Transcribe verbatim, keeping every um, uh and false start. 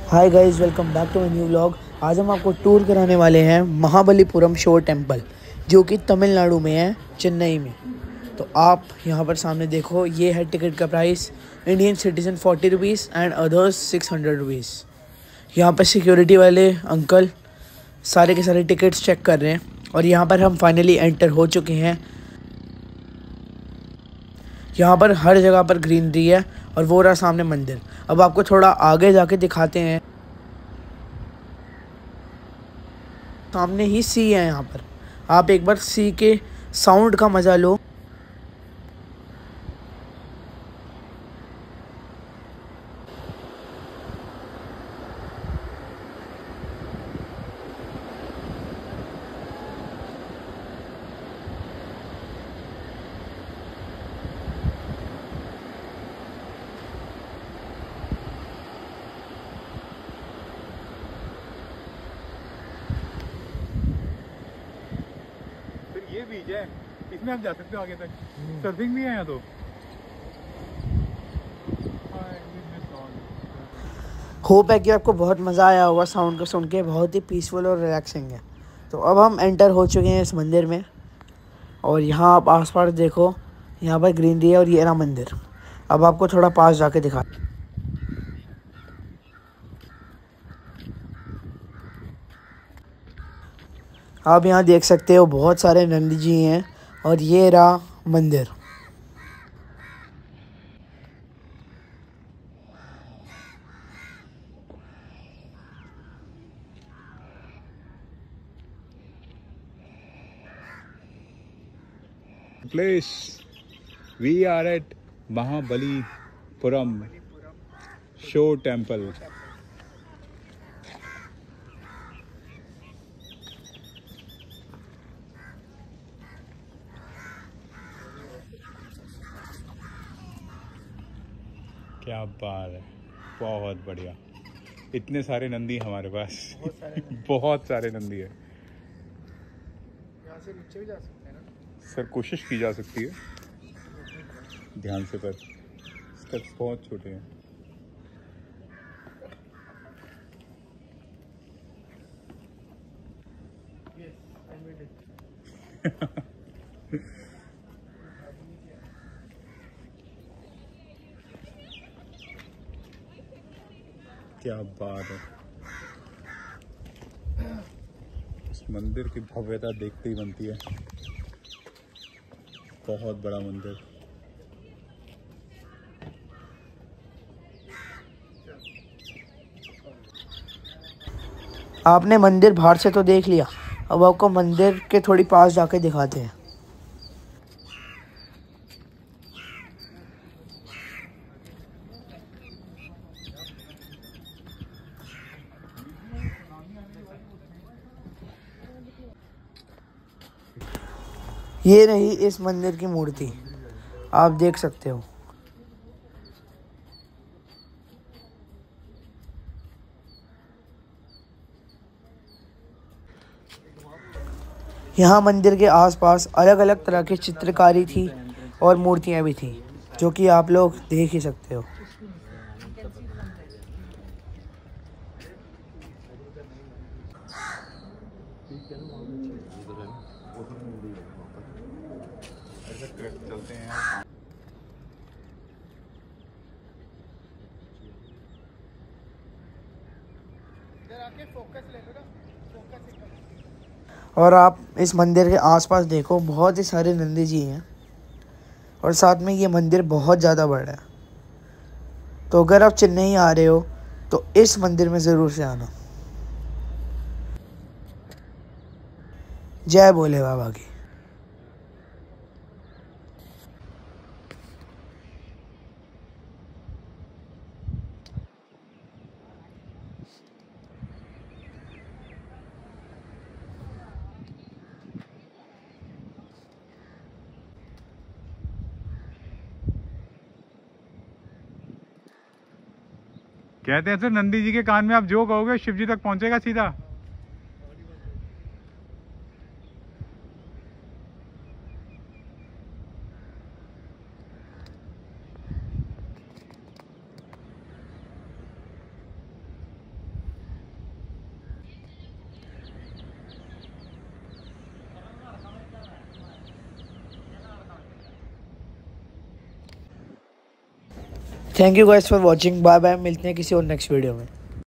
Hi guys, welcome back to my new vlog. आज हम आपको टूर कराने वाले हैं महाबलीपुरम शोर टेम्पल, जो कि तमिलनाडु में है, चेन्नई में। तो आप यहाँ पर सामने देखो, ये है टिकट का price. Indian citizen forty rupees and others six hundred rupees. यहाँ पर सिक्योरिटी वाले अंकल सारे के सारे टिकट्स चेक कर रहे हैं और यहाँ पर हम फाइनली एंटर हो चुके हैं। यहाँ पर हर जगह पर ग्रीनरी है और वो रहा सामने मंदिर। अब आपको थोड़ा आगे जाके दिखाते हैं। सामने ही सी है, यहाँ पर आप एक बार सी के साउंड का मज़ा लो। ये बीच है, इसमें आप जा सकते हो आगे तक। सर्फिंग भी है यहाँ तो। होप है कि आपको बहुत मज़ा आया होगा साउंड को सुन के। बहुत ही पीसफुल और रिलैक्सिंग है। तो अब हम एंटर हो चुके हैं इस मंदिर में और यहाँ आप आसपास देखो, यहाँ पर ग्रीनरी है और ये रहा मंदिर। अब आपको थोड़ा पास जाके दिखा। आप यहाँ देख सकते हो बहुत सारे नंदी जी हैं और ये रहा मंदिर। Place. We are at Mahabalipuram Shore Temple. क्या बात है, बहुत बढ़िया। इतने सारे नंदी हमारे पास। बहुत सारे बहुत सारे नंदी है। यहाँ से नीचे भी जा सकते हैं ना सर? कोशिश की जा सकती है ध्यान से, पर स्टेप्स बहुत छोटे हैं। क्या बात है, इस मंदिर की भव्यता देखते ही बनती है। बहुत बड़ा मंदिर। आपने मंदिर बाहर से तो देख लिया, अब आपको मंदिर के थोड़ी पास जाके दिखाते हैं। ये रही इस मंदिर की मूर्ति, आप देख सकते हो। यहाँ मंदिर के आसपास अलग अलग तरह की चित्रकारी थी और मूर्तियाँ भी थी, जो कि आप लोग देख ही सकते हो। चलते हैं। और आप इस मंदिर के आसपास देखो, बहुत ही सारे नंदी जी हैं और साथ में ये मंदिर बहुत ज़्यादा बड़ा है। तो अगर आप चेन्नई आ रहे हो तो इस मंदिर में ज़रूर से आना। जय भोले बाबा की। कहते हैं सर, नंदी जी के कान में आप जो कहोगे शिव जी तक पहुंचेगा सीधा। Thank you guys for watching, bye bye, मिलते हैं किसी और नेक्स्ट वीडियो में।